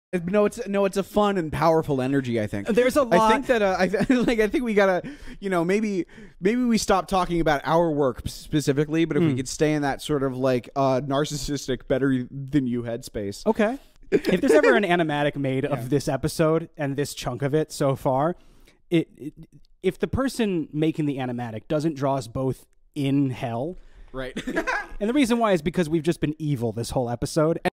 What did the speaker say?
It's a fun and powerful energy. I think there's a lot. I think that I think we gotta, maybe we stop talking about our work specifically, but if we could stay in that sort of like narcissistic, better than you headspace. Okay. If there's ever an animatic made of this episode and this chunk of it so far, if the person making the animatic doesn't draw us both in hell, right? And the reason why is because we've just been evil this whole episode.